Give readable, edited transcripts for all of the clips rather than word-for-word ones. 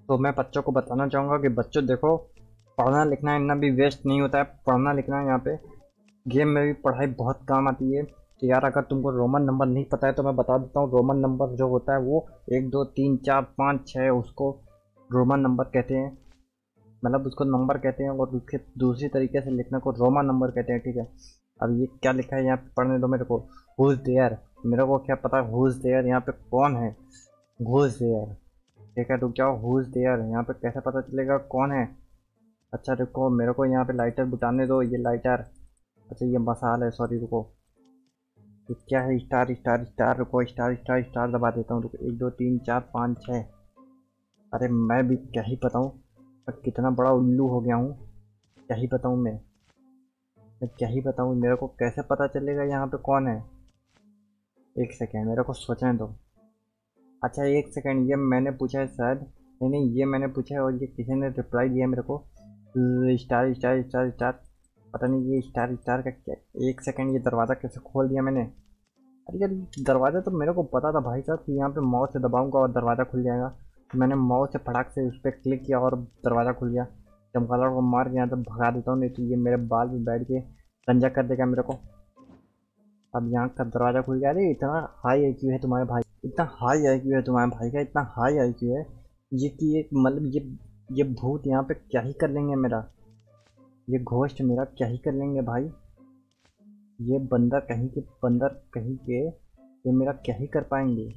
तो मैं बच्चों को बताना चाहूँगा कि बच्चों देखो, पढ़ना लिखना इतना भी वेस्ट नहीं होता है। पढ़ना लिखना यहाँ पे गेम में भी पढ़ाई बहुत काम आती है। तो यार अगर तुमको रोमन नंबर नहीं पता है तो मैं बता देता हूँ। रोमन नंबर जो होता है वो 1 2 3 4 5 6 उसको रोमन नंबर कहते हैं। मतलब उसको नंबर कहते हैं और उसके दूसरी तरीके से लिखने को रोमन नंबर कहते हैं। ठीक है, अब ये क्या लिखा है यहाँ पे पढ़ने दो मेरे को। हुज देयर, मेरे को क्या पता हुज देयर यहाँ पे कौन है। हुज देयर, ठीक है रुक जाओ। हुज देयर यहाँ पे कैसे पता चलेगा कौन है। अच्छा रुको, मेरे को यहाँ पे लाइटर बुझाने दो। ये लाइटर, अच्छा ये मसाल है, सॉरी रुको। ये क्या है, स्टार स्टार स्टार, रुको स्टार स्टार स्टार दबा देता हूँ। रुको 1 2 3 4 5 6। अरे मैं भी क्या ही बताऊँ, मैं कितना बड़ा उल्लू हो गया हूँ। क्या ही बताऊँ मैं क्या ही बताऊँ, मेरे को कैसे पता चलेगा यहाँ पे कौन है। एक सेकेंड मेरे को सोचने दो। अच्छा एक सेकेंड, ये मैंने पूछा है शायद। नहीं नहीं, ये मैंने पूछा है और ये किसी ने रिप्लाई दिया मेरे को। स्टार स्टार स्टार स्टार, पता नहीं ये स्टार स्टार का क्या। एक सेकेंड, ये दरवाज़ा कैसे खोल दिया मैंने। अरे यार दरवाज़ा तो मेरे को पता था भाई साहब कि यहाँ पे माउस से दबाऊंगा और दरवाज़ा खुल जाएगा। तो मैंने माउस से फटाक से उस पर क्लिक किया और दरवाज़ा खुल गया। चमगादड़ को मार के यहाँ तक भगा देता हूँ, नहीं तो ये मेरे बाल पे बैठ के गंजा कर देगा मेरे को। अब यहाँ का दरवाज़ा खुल गया। अरे इतना हाई आईक्यू है तुम्हारे भाई, इतना हाई आईक्यू है तुम्हारे भाई का, इतना हाई आईक्यू है ये कि ये मतलब ये भूत यहाँ पे क्या ही कर लेंगे मेरा। ये घोस्ट मेरा क्या ही कर लेंगे भाई। ये बंदर कहीं के ये मेरा क्या ही कर पाएंगे।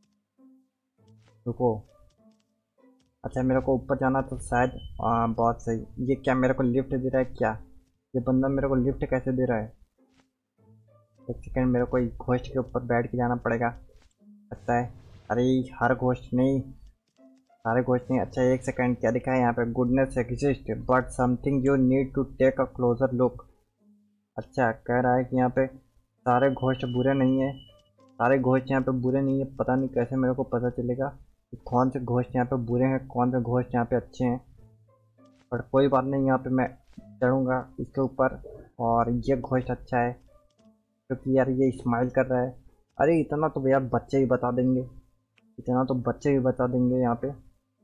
रुको, अच्छा मेरे को ऊपर जाना तो शायद बहुत सही। ये क्या मेरे को लिफ्ट दे रहा है क्या। ये बंदा मेरे को लिफ्ट कैसे दे रहा है। एक सेकेंड, मेरे को एक घोस्ट के ऊपर बैठ के जाना पड़ेगा लगता है। अरे हर घोस्ट नहीं, सारे घोस्ट नहीं। अच्छा एक सेकेंड, क्या लिखा है यहाँ पे, goodness exist but something you need to take a closer look. अच्छा कह रहा है कि यहाँ पे सारे घोस्ट बुरे नहीं है। सारे घोस्ट यहाँ पे बुरे नहीं है, पता नहीं कैसे मेरे को पता चलेगा कि कौन से घोस्ट यहाँ पे बुरे हैं कौन से घोस्ट यहाँ पे अच्छे हैं। पर कोई बात नहीं, यहाँ पे मैं चढ़ूँगा इसके ऊपर। और ये घोस्ट अच्छा है क्योंकि यार ये स्माइल कर रहा है। अरे इतना तो यार बच्चे ही बता देंगे, इतना तो बच्चे ही बता देंगे यहाँ पे।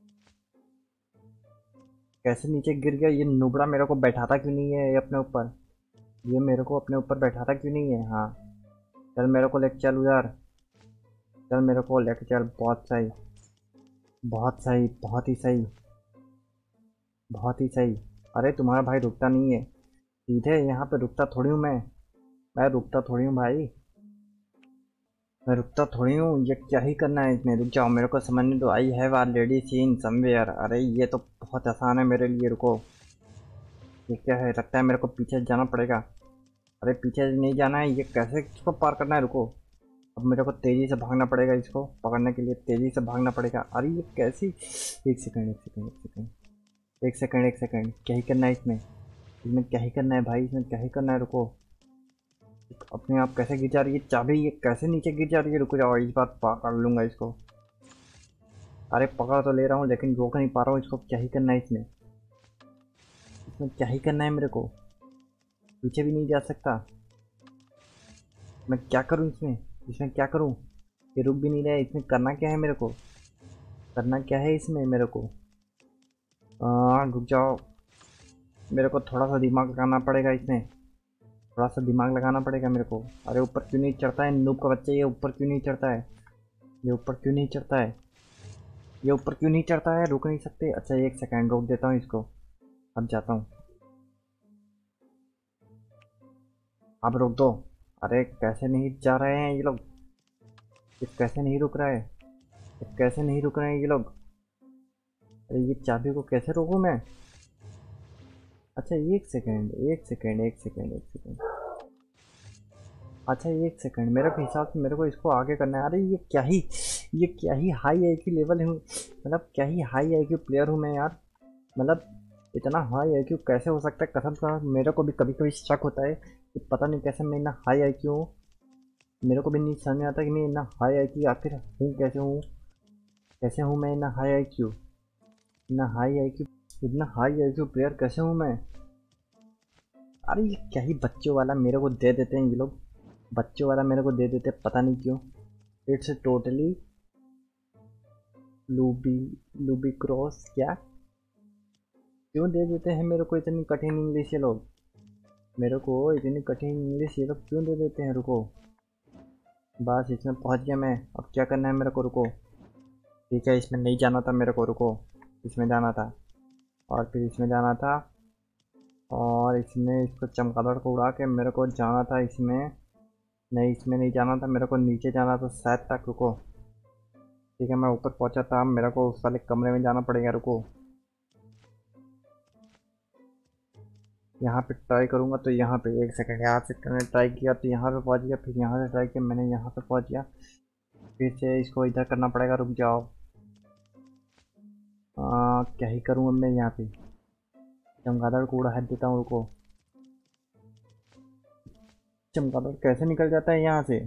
कैसे नीचे गिर गया ये नुबड़ा, मेरे को बैठाता क्यों नहीं है ये अपने ऊपर। ये मेरे को अपने ऊपर बैठाता क्यों नहीं है। हाँ चल मेरे को लेके चल उधर, चल मेरे को लेके चल। बहुत सही, बहुत सही, बहुत ही सही, बहुत ही सही। अरे तुम्हारा भाई रुकता नहीं है, सीधे यहाँ पे रुकता थोड़ी हूँ मैं रुकता थोड़ी हूँ भाई, मैं रुकता थोड़ी हूँ। ये क्या ही करना है इसमें, रुक जाओ मेरे को समझने दो। I have already seen somewhere, अरे ये तो बहुत आसान है मेरे लिए। रुको, ये क्या है, लगता है मेरे को पीछे जाना पड़ेगा। अरे पीछे नहीं जाना है, ये कैसे इसको पार करना है। रुको, अब मेरे को तेज़ी से भागना पड़ेगा, इसको पकड़ने के लिए तेज़ी से भागना पड़ेगा। अरे ये कैसी, एक सेकंड एक सेकंड एक सेकंड एक सेकंड एक सेकंड, क्या ही करना है इसमें, इसमें क्या ही करना है भाई, इसमें क्या ही करना है। रुको, अपने आप कैसे गिर जा रही है चाबी, ये कैसे नीचे गिर जा रही है। रुको जाओ, इस बार पकड़ लूँगा इसको। अरे पकड़ तो ले रहा हूँ लेकिन रोक नहीं पा रहा हूँ इसको। क्या ही करना है इसमें, इसमें क्या ही करना है मेरे को। पीछे भी नहीं जा सकता, मैं क्या करूँ इसमें, इसमें क्या करूँ। ये रुक भी नहीं रहा है, इसमें करना क्या है मेरे को, करना क्या है इसमें मेरे को। रुक जाओ, मेरे को थोड़ा सा दिमाग लगाना पड़ेगा इसमें, थोड़ा सा दिमाग लगाना पड़ेगा मेरे को। अरे ऊपर क्यों नहीं चढ़ता है नूब का बच्चा, ये ऊपर क्यों नहीं चढ़ता है, ये ऊपर क्यों नहीं चढ़ता है, ये ऊपर क्यों नहीं चढ़ता है। रुक नहीं सकते। अच्छा एक सेकेंड रोक देता हूँ इसको, अब जाता हूँ। अब रोक दो। अरे कैसे नहीं जा रहे हैं ये लोग, ये कैसे नहीं रुक रहा है, ये कैसे नहीं रुक रहे हैं ये लोग। अरे ये चाबी को कैसे रोकूं मैं। अच्छा एक सेकेंड एक सेकेंड एक सेकेंड एक सेकेंड, अच्छा एक सेकंड, मेरे को हिसाब से मेरे को इसको आगे करना है। अरे ये क्या ही हाई आईक्यू लेवल हूँ, मतलब क्या ही हाई आईक्यू प्लेयर हूँ मैं यार। मतलब इतना हाई आईक्यू कैसे हो सकता है, कसम से मेरे को भी कभी कभी शक होता है कि पता नहीं कैसे मैं इतना हाई आईक्यू हूँ। मेरे को भी नहीं समझ में आता कि मैं इतना हाई आईक्यू आखिर हूँ कैसे हूँ, कैसे हूँ मैं इतना हाई आईक्यू, इतना हाई आईक्यू, इतना हाई आईक्यू प्लेयर कैसे हूँ मैं। अरे ये क्या ही बच्चों वाला मेरे को दे देते हैं ये लोग, बच्चों वाला मेरे को दे देते, पता नहीं क्यों। It's totally loopy loopy cross क्या? क्यों दे देते हैं मेरे को इतनी कठिन इंग्लिश ये लोग? मेरे को इतनी कठिन इंग्लिश ये लोग क्यों दे देते हैं? रुको, बस इसमें पहुंच गया मैं। अब क्या करना है मेरे को? रुको, ठीक है, इसमें नहीं जाना था मेरे को। रुको, इसमें जाना था और फिर इसमें जाना था और इसमें इसको चमगादड़ को उड़ा के मेरे को जाना था इसमें। नहीं, इसमें नहीं जाना था मेरे को, नीचे जाना था शायद तक। रुको, ठीक है, मैं ऊपर पहुंचा था, मेरे को उस वाले कमरे में जाना पड़ेगा। रुको, यहाँ पे ट्राई करूँगा तो यहाँ पे, एक सेकंड, यहाँ से मैंने ट्राई किया तो यहाँ पे पहुँच गया, फिर यहाँ से ट्राई किया मैंने, यहाँ पे पहुँच गया, फिर से इसको इधर करना पड़ेगा। रुक जाओ, क्या ही करूँ अब मैं यहाँ पे? चमगादड़ को उड़ा देता हूँ। रुको, चमगादड़ कैसे निकल जाता है यहाँ से?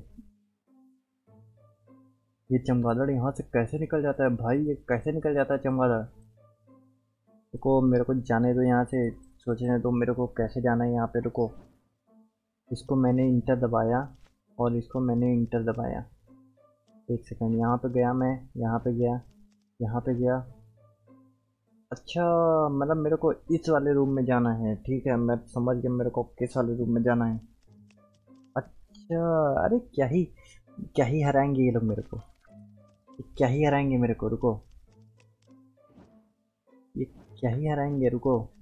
ये चमगादड़ यहाँ से कैसे निकल जाता है भाई? ये कैसे निकल जाता है चमगादड़? रुको, मेरे को जाने दो यहाँ से, सोचने दो मेरे को कैसे जाना है यहाँ पे। रुको, इसको मैंने इंटर दबाया और इसको मैंने इंटर दबाया। एक सेकंड, यहाँ पे गया मैं, यहाँ पे गया, यहाँ पे गया। अच्छा, मतलब मेरे को इस वाले रूम में जाना है। ठीक है, मैं समझ गया मेरे को किस वाले रूम में जाना है। अच्छा, अरे क्या ही हराएंगे ये लोग मेरे को, क्या ही हराएंगे मेरे को। रुको, ये क्या ही हराएंगे। रुको,